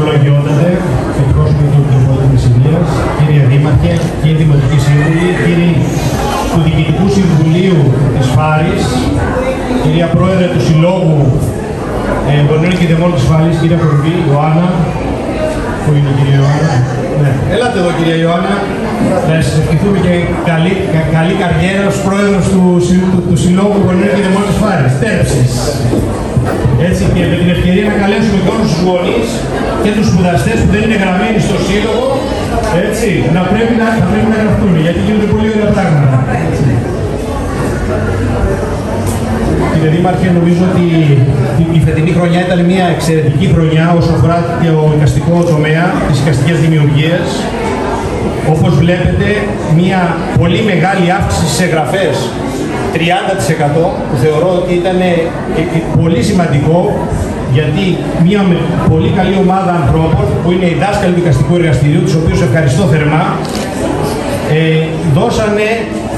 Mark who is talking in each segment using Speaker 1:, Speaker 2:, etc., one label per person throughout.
Speaker 1: Ευλογιότατε, εκπρόσωποι του Κοινοβουλίου της Ηλίας, κύριε Δήμαρχε, κύριοι Δημοτικοί Σύμβουλοι, κύριοι του Διοικητικού Συμβουλίου της Φάρης, κυρία Πρόεδρε του Συλλόγου Γονέων και Δαιμόνων της Φάρης, κυρία Κορυφή, Ιωάννα. Πού είναι η κυρία Ιωάννα? Ναι. Έλατε εδώ, κυρία Ιωάννα. Να σας ευχηθούμε και καλή καριέρα ως πρόεδρος του Συλλόγου Γονέων και Δαιμόνων της Φάρης. Τέρψης. Έτσι, και με την ευκαιρία να καλέσουμε και όλους τους γονείς και τους σπουδαστές που δεν είναι γραμμένοι στο Σύλλογο, έτσι, θα πρέπει να γραφτούν, γιατί γίνονται πολύ ωραία πράγματα. Κύριε Δήμαρχε, νομίζω ότι η φετινή χρονιά ήταν μια εξαιρετική χρονιά όσον αφορά και ο εικαστικό τομέα, τις εικαστικές δημιουργίες. Όπως βλέπετε, μια πολύ μεγάλη αύξηση σε εγγραφές, 30%, που θεωρώ ότι ήταν πολύ σημαντικό, γιατί μια πολύ καλή ομάδα ανθρώπων, που είναι οι δάσκαλοι του εικαστικού εργαστηρίου, τους οποίους ευχαριστώ θερμά, δώσανε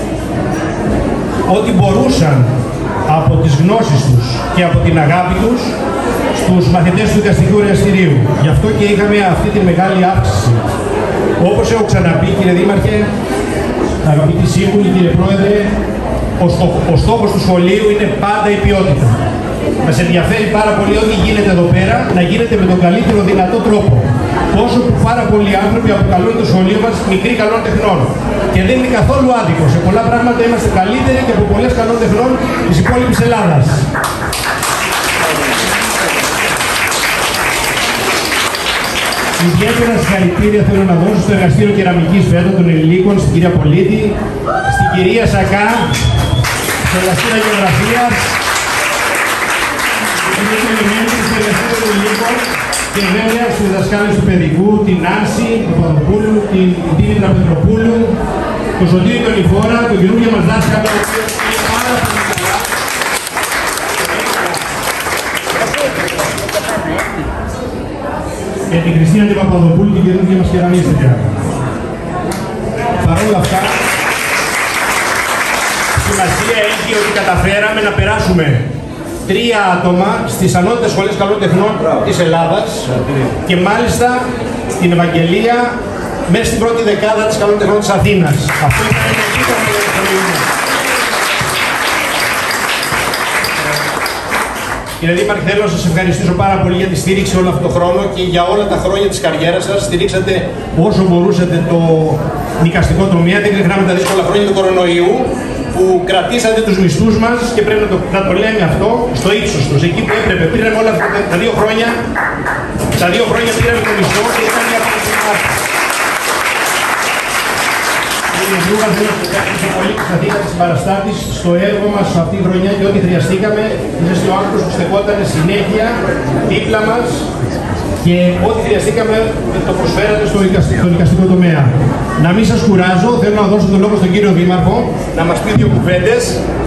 Speaker 1: ό,τι μπορούσαν από τις γνώσεις τους και από την αγάπη τους στους μαθητές του εικαστικού εργαστηρίου. Γι' αυτό και είχαμε αυτή τη μεγάλη αύξηση. Όπως έχω ξαναπεί, κύριε Δήμαρχε, αγαπητοί σύμβουλοι, κύριε Πρόεδρε, ο στόχος του σχολείου είναι πάντα η ποιότητα. Μας ενδιαφέρει πάρα πολύ ό,τι γίνεται εδώ πέρα να γίνεται με τον καλύτερο δυνατό τρόπο. Πόσο που πάρα πολλοί άνθρωποι αποκαλούν το σχολείο μας μικρή καλών τεχνών. Και δεν είναι καθόλου άδικο. Σε πολλά πράγματα είμαστε καλύτεροι και από πολλές καλών τεχνών της υπόλοιπης Ελλάδας. Ιδιαίτερα συγχαρητήρια θέλω να δώσω στο εργαστήριο κεραμικής φέτο των Ελληνικών, στην κυρία Πολίτη, στην κυρία Σακά, στο εργαστήριο γεωγραφίας, και βέβαια στους διδασκάλους του παιδικού, την Άνση Παπαδοπούλου, την Δήμητρα Πετροπούλου, τον Σωτήρη τον Ιφόρα, τον καινούργιο μας δάσκαλο, και την Κριστίνα την Παπαδοπούλου, την καινούργια μας κεραμίστρια. Παρ' όλα αυτά, σημασία έχει ότι καταφέραμε να περάσουμε 3 άτομα στις ανώτατες σχολές καλών τεχνών της Ελλάδας και μάλιστα στην Ευαγγελία μέσα στην πρώτη δεκάδα της καλών τεχνών της Αθήνας. Αυτό ήταν ένα επίπεδο για το σχολείο μας. Κύριε Δήμαρχε, θέλω να σας ευχαριστήσω πάρα πολύ για τη στήριξη όλο αυτό τον χρόνο και για όλα τα χρόνια της καριέρας σας. Στηρίξατε όσο μπορούσατε το νοικαστικό τομέα. Δεν ξεχνάμε τα δύσκολα χρόνια του κορονοϊού, που κρατήσατε τους μισθούς μας και πρέπει να το λέμε αυτό στο ύψος τους. Εκεί που έπρεπε, πήραμε όλα αυτά τα 2 χρόνια, πήραμε το μισθό και ήταν μια αποφασιστική. Κύριε Δούγα, θέλω να σας ευχαριστήσω πολύ που σταθήκατε συμπαραστάτης στο έργο μας αυτή τη χρονιά και ό,τι χρειαστήκαμε. Είσαστε ο άνθρωπος που στεκόταν συνέχεια δίπλα μας και ό,τι χρειαστήκαμε το προσφέρατε στον εικαστικό τομέα. Να μην σας κουράζω, θέλω να δώσω τον λόγο στον κύριο Δήμαρχο να μας πει 2 κουβέντες.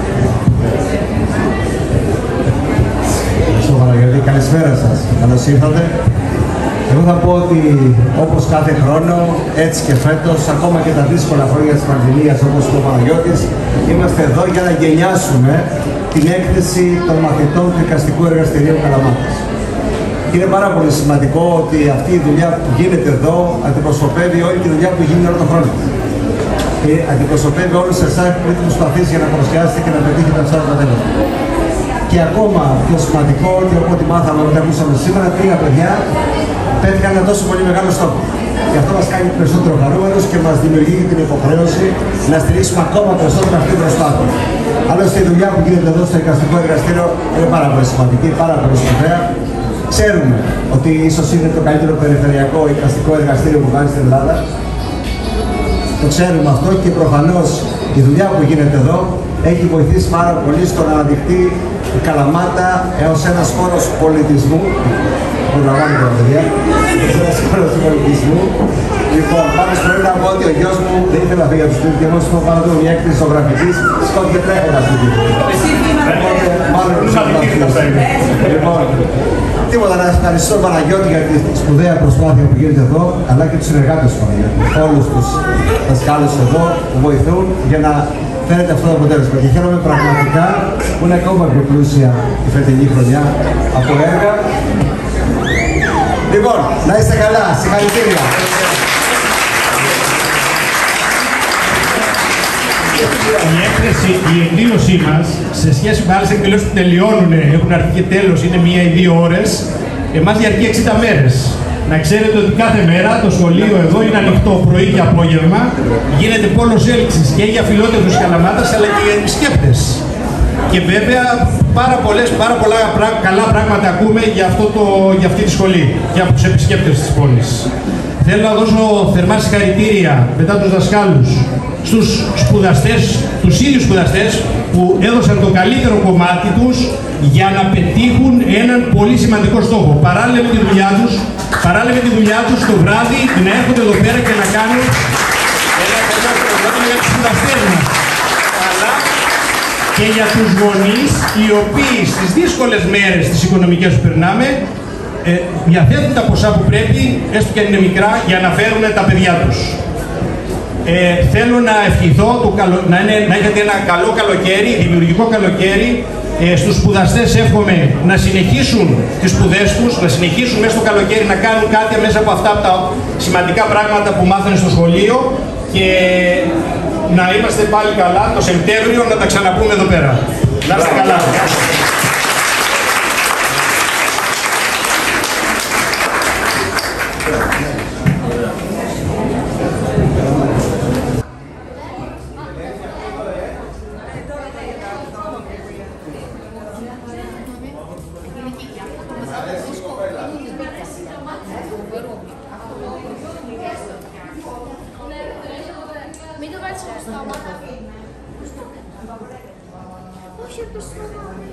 Speaker 2: Ευχαριστώ Παναγιώτη, καλησπέρα σας. Καλώς ήρθατε. Εγώ θα πω ότι όπως κάθε χρόνο, έτσι και φέτος, ακόμα και τα δύσκολα χρόνια της πανδημίας, όπως είπε ο Παναγιώτης, είμαστε εδώ για να γενιάσουμε την έκθεση των μαθητών του εικαστικού εργαστηρίου Καλαμάτας. Είναι πάρα πολύ σημαντικό ότι αυτή η δουλειά που γίνεται εδώ αντιπροσωπεύει όλη τη δουλειά που γίνει όλο τον χρόνο. Και αντιπροσωπεύει όλους εσάς που έχετε προσπαθήσει για να παρουσιάσετε και να πετύχετε αυτά τα αποτέλεσμα. Και ακόμα πιο σημαντικό, ότι από ό,τι μάθαμε όταν ακούσαμε σήμερα, 3 παιδιά πέτυχαν ένα τόσο πολύ μεγάλο στόχο. Και αυτό μας κάνει περισσότερο χαρούμενους και μας δημιουργεί την υποχρέωση να στηρίξουμε ακόμα περισσότερο αυτή την προσπάθεια. Άλλωστε η δουλειά που γίνεται εδώ στο εικαστικό εργαστήριο είναι πάρα πολύ σημαντική, πάρα πολύ σπουδαία. Ξέρουμε ότι ίσως είναι το καλύτερο περιφερειακό εικαστικό εργαστήριο που κάνει στην Ελλάδα. Το ξέρουμε αυτό και προφανώς η δουλειά που γίνεται εδώ έχει βοηθήσει πάρα πολύ στο να αναδειχθεί η Καλαμάτα έως ένας χώρος πολιτισμού. Προλαμβάνει τα παιδιά. Ένας χώρος πολιτισμού. Λοιπόν, πάντως πρέπει να πω ότι ο γιος μου δεν ήθελε να φύγει από το σπίτι και όμως του πάνω του μια έκθεση ζωγραφικής σκότει και τρέχει ένα σπίτι. Μάλλον τους Λοιπόν, τίποτα να ευχαριστώ τον Παναγιώτη για τη σπουδαία προσπάθεια που γίνεται εδώ, αλλά και τους συνεργάτες του Παναγιώτη. Όλους τους δασκάλους εδώ που βοηθούν για να φαίνεται αυτό το αποτέλεσμα. Και χαίρομαι πραγματικά που είναι ακόμα πιο πλούσια η φετινή χρονιά από έργα. Λοιπόν, να είστε καλά. Συγχαρητήρια.
Speaker 1: Η εκδήλωσή μας, σε σχέση με άλλες εκδηλώσεις που τελειώνουν, έχουν αρχή και τέλος, είναι 1 ή 2 ώρες, εμάς διαρκεί 60 μέρες. Να ξέρετε ότι κάθε μέρα το σχολείο εδώ είναι ανοιχτό πρωί και απόγευμα, γίνεται πόλος έλξης και για φιλότεχνους Καλαμάτας αλλά και για επισκέπτες. Και βέβαια πάρα πολλά καλά πράγματα ακούμε για αυτή τη σχολή και από τους επισκέπτες της πόλης. Θέλω να δώσω θερμά συγχαρητήρια μετά τους δασκάλους στους σπουδαστές, τους ίδιους σπουδαστές που έδωσαν το καλύτερο κομμάτι τους για να πετύχουν έναν πολύ σημαντικό στόχο. Παράλληλα με τη δουλειά τους το βράδυ να έρχονται εδώ πέρα και να κάνουν για τους σπουδαστές μας, αλλά και για τους γονείς οι οποίοι στις δύσκολες μέρες τις οικονομικές που περνάμε διαθέτουν τα ποσά που πρέπει, έστω και αν είναι μικρά, για να φέρουν τα παιδιά τους. Θέλω να ευχηθώ να έχετε ένα καλό καλοκαίρι, δημιουργικό καλοκαίρι. Στους σπουδαστές εύχομαι να συνεχίσουν τις σπουδές τους, να συνεχίσουν μέσα στο καλοκαίρι να κάνουν κάτι μέσα από αυτά τα σημαντικά πράγματα που μάθανε στο σχολείο και να είμαστε πάλι καλά το Σεπτέμβριο να τα ξαναπούμε εδώ πέρα. Να είστε καλά.
Speaker 3: Μην το βάλεις στο στόμα. Όχι, το στόμα.